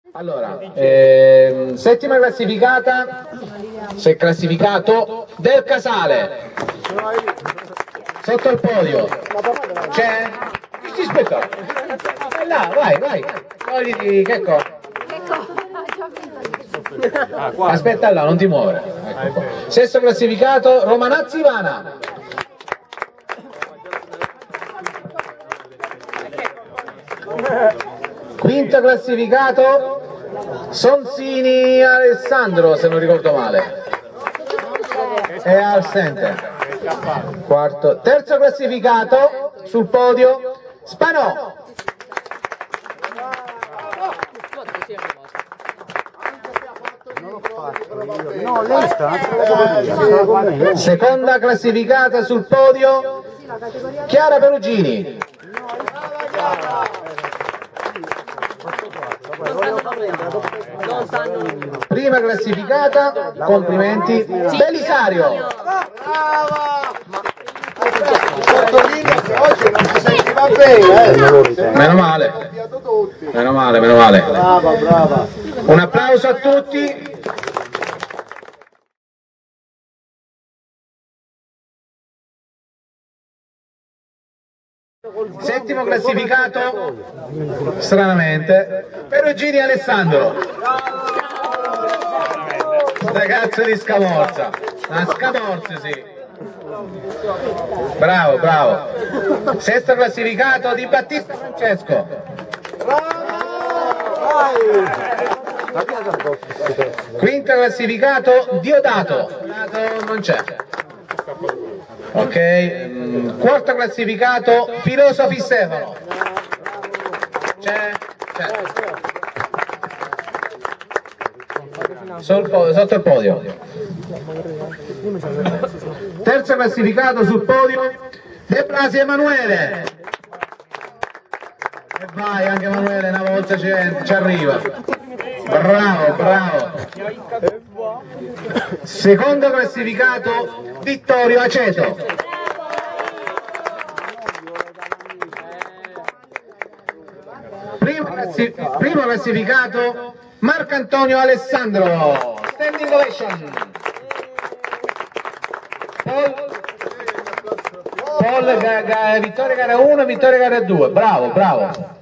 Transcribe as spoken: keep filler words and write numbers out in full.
Allora, ehm, settima classificata, si è classificato Del Casale, sotto il podio, c'è? Ti aspetta, là, vai, vai, togliti, che cosa? Aspetta là, non ti muovere. Ecco. Sesto classificato, Romanazzi Ivana. Quinto classificato, Sonsini Alessandro, se non ricordo male, è al center. Quarto. Terzo classificato sul podio, Spanò. Seconda classificata sul podio, Chiara Perugini. Prima classificata, complimenti, Belisario. Meno male, meno male, meno male. Un applauso a tutti. Settimo classificato, stranamente, Perugini Alessandro. Ragazzo di Scamorza, una Scamorza, sì. Bravo, bravo. Sesto classificato, Di Battista Francesco. Quinto classificato, Diodato. Diodato non c'è. Ok, quarto classificato, Filosofi Stefano. C'è? C'è. Sotto il podio. Terzo classificato sul podio, De Blasi Emanuele. E vai, anche Emanuele una volta ci, ci arriva. Bravo, bravo. Secondo classificato, Vittorio Aceto. Primo, classi primo classificato, Marcantonio Alessandro. Standing ovation. Paul, Paul ga, ga, vittoria gara uno, vittoria gara due. Bravo, bravo.